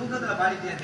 தூக்கத்துல பாடிட்டேன்.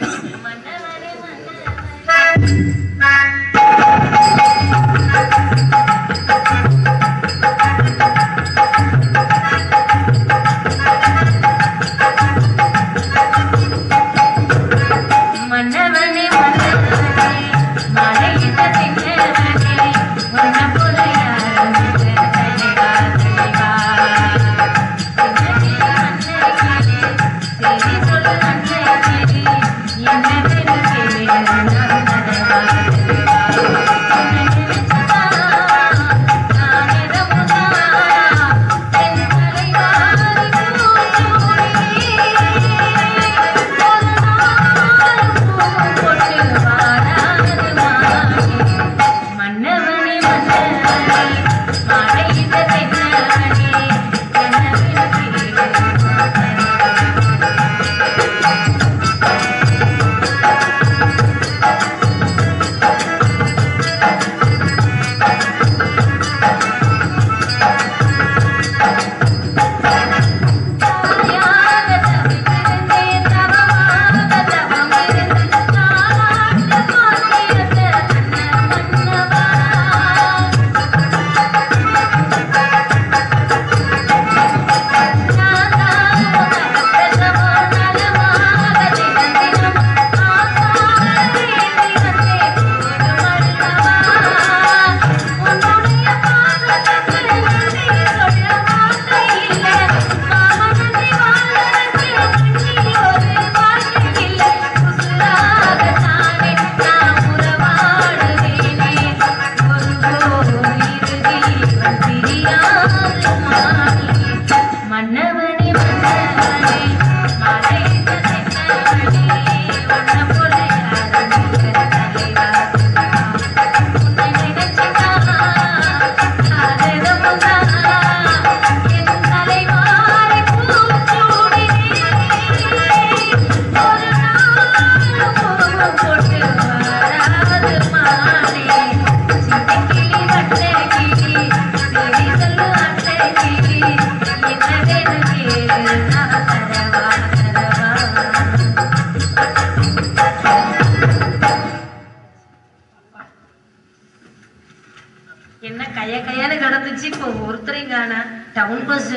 என்ன கைய கையான்னு கிடந்துச்சு. இப்போ ஒருத்தரையும் காணா. டவுன் பஸ்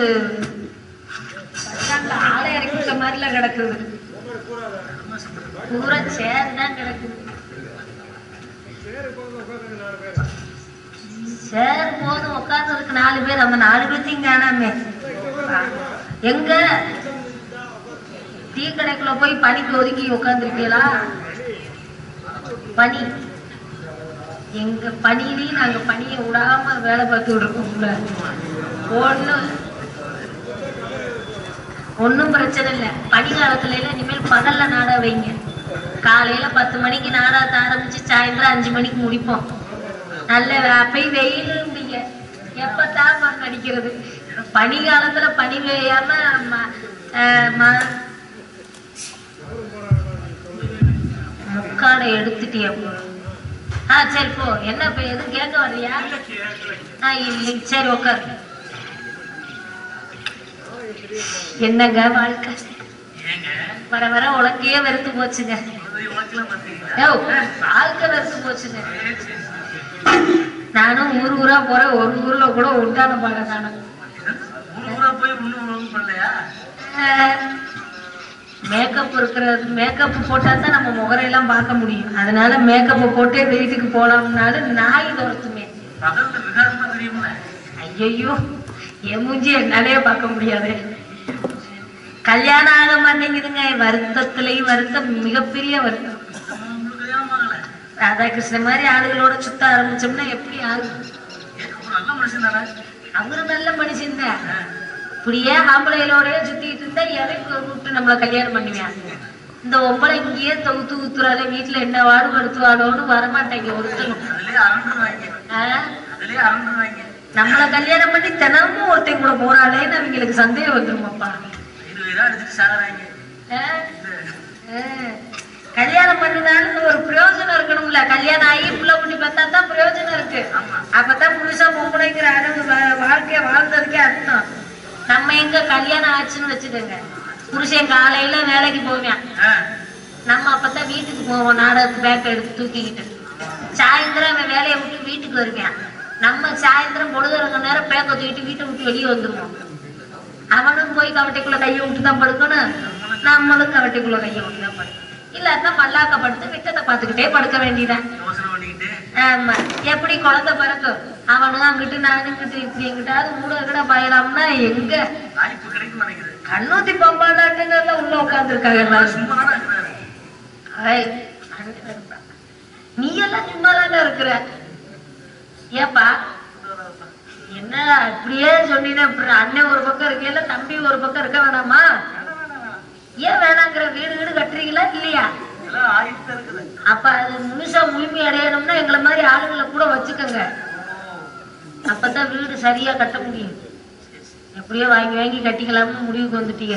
ஆளை இறக்கிட்ட மாதிரில கிடக்குது. பூரா சேர் தான் கிடக்குது. சேர் போதும் உட்கார்ந்து இருக்கு 4 பேர். அந்த 4 பேர்த்தையும் காணாமே. எங்க டீ கடைக்குள்ள போய் பனிக்கு ஒதுக்கி உட்காந்துருக்கீங்களா? பனி எங்க பனியிலையும் நாங்க பனியை விடாம வேலை பார்த்துட்டு இருக்கோம்ல. ஒன்னும் பிரச்சனை இல்லை. பனி காலத்துல எல்லாம் இனிமேல் பகல்ல நாடா வைங்க. காலையில 10 மணிக்கு நாடாத்த ஆரம்பிச்சு சாயந்தரம் 5 மணிக்கு முடிப்போம். நல்ல அப்பய் வெயில் எப்பத்தான் நடிக்கிறது. பனி காலத்துல பனி பெய்யாம முக்காடை எடுத்துட்டியா? சரி போ. என்ன இப்ப எதுவும் கேட்க வர்றியா? இல்லை சரி உட்காரு. என்னங்க வாழ்க்கை வர வர உலக்கையே வெறுத்து போச்சுங்க. வாழ்க்கை வெறுத்து போச்சுங்க. நானும் ஊரா போறேன். ஒரு ஊர்ல கூட உண்டான பாட காணும். மேக்கப் இருக்கிறது. மேக்கப் போட்டா தான் நம்ம முகரையெல்லாம் பார்க்க முடியும். அதனால மேக்கப் போட்டே வீட்டுக்கு போலாம்னாலும் நாய் துரத்துமே. ஐயோ என் மூஞ்சி என்னாலே பார்க்க முடியாது. கல்யாணம் ஆக மாட்டேங்குதுங்க. வருத்தத்திலையும் வருத்தம், மிகப்பெரிய வருத்தம். ராதாகிருஷ்ண மாதிரி ஆளுகளோட சுத்த ஆரம்பிச்சோம்னா எப்படி ஆகும்? அவரு நல்ல மனுஷன் தான். இப்படியே ஆம்பளைகளோட சுத்திட்டு இருந்தா எதைக்கு கூப்பிட்டு நம்மள கல்யாணம் பண்ணுவேன். இந்த ஒம்பளை இங்கேயே தொகுத்து ஊத்துறாளே, வீட்டுல என்ன வாடுபடுத்துவாளோன்னு வரமாட்டேங்க ஒருத்தரும். நம்மள கல்யாணம் பண்ணி தினமும் ஒருத்தன் கூட போறாளேன்னு அவங்களுக்கு சந்தேகம் வந்துருமாப்பா. கல்யாணம் பண்ணினாலும் ஒரு பிரயோஜனம் இருக்கணும்ல. கல்யாணம் ஆகி புள்ள குட்டி பார்த்தா தான் பிரயோஜனம் இருக்கு. அப்பதான் புதுசா பொம்பளைங்கிற அளவு வாழ்க்கைய வாழ்ந்ததுக்கே அர்த்தம். நம்ம எங்க கல்யாணம் ஆச்சுன்னு வச்சுக்கோங்க, புருஷன் காலையில வேலைக்கு போவேன், தான் வீட்டுக்கு போவோம், நாடகத்துக்கு பேக்கை எடுத்து தூக்கிக்கிட்டு. சாயந்தரம் அவன் வேலையை விட்டு வீட்டுக்கு வருவான். நம்ம சாயந்தரம் பொழுதுறங்க நேரம் பேக்கை தூக்கிட்டு வீட்டை விட்டு வெளியே வந்துருவோம். அவனும் போய் கவட்டைக்குள்ள கையை விட்டு தான் படுக்கணும், நம்மளும் கவட்டைக்குள்ள கையை விட்டு தான் படுக்கணும். இல்லாட்டா மல்லாக்க படுத்து விட்டத்தை பார்த்துக்கிட்டே படுக்க வேண்டியதான். ஆமா, எப்படி குழந்தை பிறக்கும், அவனும் அங்கிட்டு நானும் இங்கிட்டு இப்படி எங்கிட்டாவது மூட கிட பயலாம்னா எங்க கண்ணூத்தி பம்பாண்டாட்டுன்னு உள்ள உட்காந்துருக்காங்க. நீ எல்லாம் சும்மாதானே இருக்கிற. ஏப்பா என்ன இப்படியே சொன்னீங்கன்னா அண்ணன் ஒரு பக்கம் இருக்கேன், தம்பி ஒரு பக்கம் இருக்க வேணாமா? ஏன் வேணாங்கிற? வீடு வீடு கட்டுறீங்களா இல்லையா? அப்ப அது முழுசா முழுமை அடையணும்னா எங்களை மாதிரி ஆளுங்களை கூட வச்சுக்கோங்க. அப்பதான் வீடு சரியா கட்ட முடியும். எப்படியோ வாங்கி வாங்கி கட்டிக்கலாம்னு முடிவுக்கு வந்துட்டீங்க.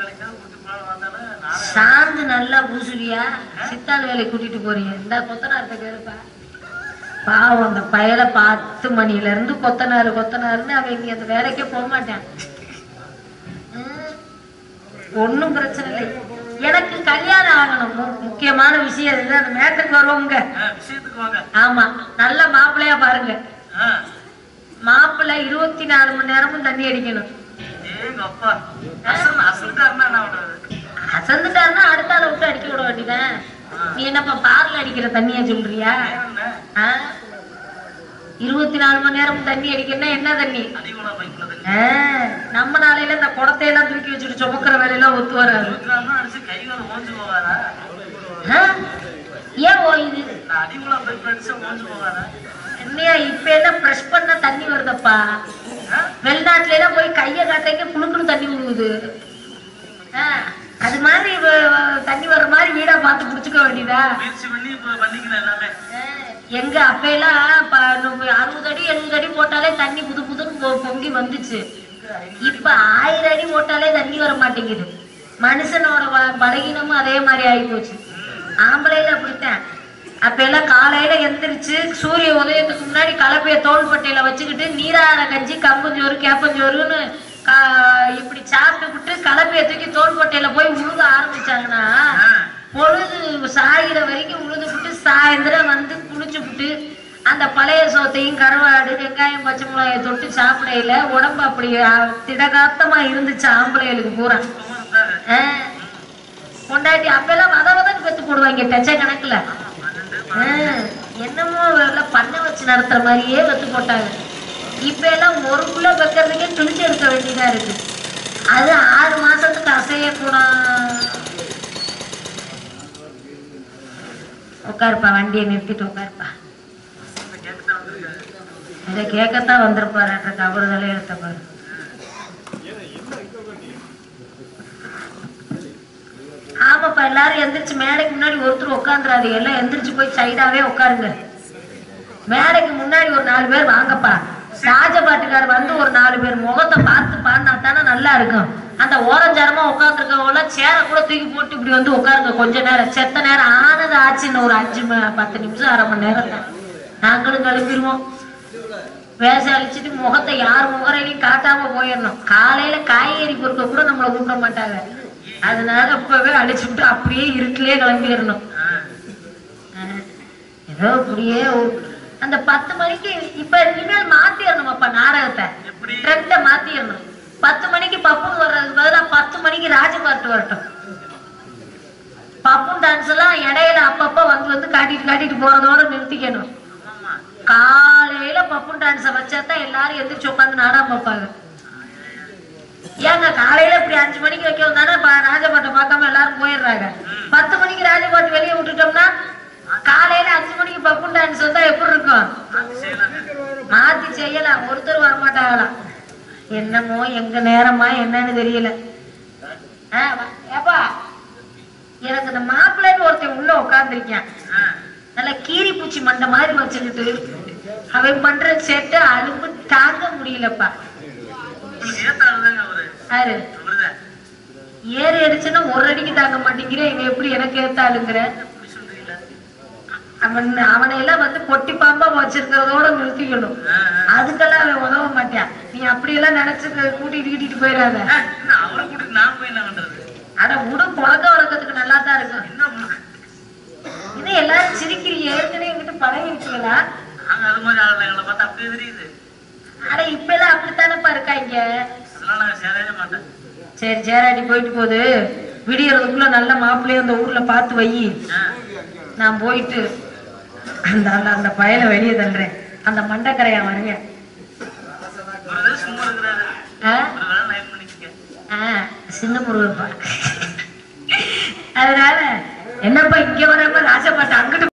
சாந்து நல்லா பூசுவியா? சித்தாள் வேலை கூட்டிட்டு போறீங்க. இந்த கொத்தனார்ட்ட கேளுப்பா. பாவம் அந்த பயலை 10 மணில இருந்து கொத்தனாருன்னு அவன் இங்க அந்த வேலைக்கே போக மாட்டான். ஒன்னும் பிரச்சனை இல்லை. எனக்கு கல்யாணம் ஆகணும், முக்கியமான விஷயம் இதுதான். அந்த மேட்டருக்கு வருவோங்க. ஆமா, நல்ல மாப்பிள்ளையா பாருங்க. மாப்பிள்ளை 24 மணி நேரமும் தண்ணி அடிக்கணும். அசந்துட்டாருன்னா அடுத்த ஆளை விட்டு அடிக்க விட வேண்டியதான். நீ என்னப்பா பார்ல அடிக்கிற தண்ணியா சொல்றியா? 24 மணி நேரமும் தண்ணி அடிக்கணும்னா என்ன தண்ணி? நம்ம நாளையில இந்த குடத்தையெல்லாம் தூக்கி வச்சுட்டு சுமக்கிற வேலையெல்லாம் ஒத்து வராது. ஏன் ஓயுது? என்னையா இப்ப எல்லாம் பிரஷ் பண்ண தண்ணி வருதப்பா. வெளிநாட்டுல எல்லாம் போய் கைய காட்டைக்கு புழுக்குன்னு தண்ணி விழுகுது. அது மாதிரி தண்ணி வர்ற மாதிரி வீடா பார்த்து புடிச்சுக்க வேண்டியதா? எங்க அப்ப எல்லாம் 60 அடி 70 அடி போட்டாலே தண்ணி புது புதுன்னு பொங்கி வந்துச்சு. இப்ப 1000 அடி போட்டாலே தண்ணி வர மாட்டேங்குது. மனுஷனோட பலகீனமும் அதே மாதிரி ஆகி போச்சு. ஆம்பளையில அப்படித்தான். அப்ப எல்லாம் காலையில எந்திரிச்சு சூரிய உதயத்துக்கு முன்னாடி கலப்பைய தோள்பட்டையில வச்சுக்கிட்டு நீரார கஞ்சி, கம்பஞ்சோறு, கேப்பஞ்சோறுன்னு இப்படி சாப்பிட்டு விட்டு கலப்பைய தூக்கி தோள்பட்டையில போய் உழுக ஆரம்பிச்சாங்கன்னா பொழுது சாயிற வரைக்கும் உழுது விட்டு சாயந்தரம் வந்து குளிச்சு விட்டு அந்த பழைய சோத்தையும் கருவாடு, வெங்காயம், பச்சை மிளகாயை தொட்டு சாப்பிடையில உடம்பு அப்படி திடகாத்தமா இருந்துச்சு ஆம்பளைகளுக்கு பூரா. கொண்டாட்டி அப்பெல்லாம் வதவதன்னு பெத்து போடுவாங்க டச்ச கணக்குல. என்னமோ பண்ணை வச்சு நடத்துற மாதிரியே வெத்து போட்டாங்க. இப்ப எல்லாம் ஒரு கிலோ வைக்கிறதுக்கே கிழிச்சு எடுக்க வேண்டியதா இருக்கு. அது 6 மாசத்துக்கு அசையக்கூடாது. உட்காருப்பா, வண்டியை நிறுத்திட்டு உட்காருப்பா. இதை கேட்கத்தான் வந்திருப்பாரு. அவரு தலையெழுத்த பாரு. ஆமாப்பா, எல்லாரும் எந்திரிச்சு மேடைக்கு முன்னாடி ஒருத்தர் உட்காந்துறாரு. எல்லாம் எந்திரிச்சு போய் சைடாவே உட்காருங்க. மேடைக்கு முன்னாடி ஒரு 4 பேர் வாங்கப்பா. ராஜபாட்டுக்கார் வந்து ஒரு 4 பேர் முகத்தை பார்த்து பாடினா தானே நல்லா இருக்கும். அந்த ஓரஞ்சாரமா உட்காந்துருக்கவங்க சேர கூட தூக்கி போட்டு இப்படி வந்து உட்காருங்க கொஞ்ச நேரம். செத்த நேரம் ஆனது ஆச்சுன்னு ஒரு 5-10 நிமிஷம், அரை மணி நேரம் தான். நாங்களும் கிளம்பிடுவோம். வேஷம் அழிச்சிட்டு முகத்தை யார் முகரையிலையும் காட்டாம போயிடணும். காலையில காய்கறி பொறுக்க கூட நம்மளை கூப்பிட மாட்டாங்க. அதனால இப்பவே அழிச்சுட்டு அப்படியே இருட்டிலே கிளம்பிடணும். ஏதோ அப்படியே அந்த 10 மணிக்கு இப்ப இனிமேல் மாத்திடணும். அப்ப நாடகத்தை ட்ரெண்ட மாத்திடணும். 10 மணிக்கு பப்புன்னு வர்றதுக்கு பதிலா 10 மணிக்கு ராஜபாட்டு வரட்டும். பப்புன் டான்ஸ் எல்லாம் இடையில அப்பப்ப வந்து காட்டிட்டு போறதோட நிறுத்திக்கணும். காலையில பப்புன் டான்ஸ வச்சாதான் எல்லாரும் எந்திரிச்சு உட்காந்து நாடகம் பார்ப்பாங்க. ஏங்க காலையில இப்படி 5 மணிக்கு வைக்க வந்தானே ராஜபாட்டை பார்க்காம எல்லாரும் போயிடுறாங்க. 10 மணிக்கு ராஜபாட்டு வெளியே விட்டுட்டோம்னா காலையில 5 மணிக்கு பப்புன் டான்ஸ் வந்தா எப்படி இருக்கும்? மாத்தி செய்யலாம். ஒருத்தர் வரமாட்டாங்களாம். என்னமோ எங்க நேரமா என்னன்னு தெரியல. ஏப்பா, எனக்கு இந்த மாப்பிள்ளைன்னு ஒருத்தன் உள்ள உட்காந்துருக்கேன். நல்ல கீரி பூச்சி மண்டை மாதிரி வச்சுக்கிட்டு அவன் பண்ற சேட்டை அலும்பு தாங்க முடியலப்பா. ஏறி அடிச்சுன்னா ஒரு அடிக்கு தாங்க மாட்டேங்கிறேன். இவன் எப்படி எனக்கு ஏத்தாளுங்கிற? அவனை எல்லாம் வந்து பொட்டி பாம்பா வச்சிருக்கிறதோட நிறுத்திக்கணும். அதுக்கெல்லாம் அவன் உதவ மாட்டான். நீ அப்படியெல்லாம் நினைச்சு கூட்டிட்டு போயிடாத. அட உடு, பழக்க வழக்கத்துக்கு நல்லா தான் இருக்கும். ஆனா இப்ப எல்லாம் அப்படித்தானப்பா இருக்காங்க. அதனால நான் சேரவே மாட்டேன். சரி சேராடி போயிட்டு போகுது. விடியறதுக்குள்ள நல்ல மாப்பிள்ளைய அந்த ஊர்ல பார்த்து வை. நான் போயிட்டு அந்த அந்த பயலை வெளியே தள்ளுறேன். அந்த மண்டக்கரையா வருவேன். சும்மா இருக்கிறாரு. சின்ன முருகப்பா. அதனால என்னப்பா இங்க வராம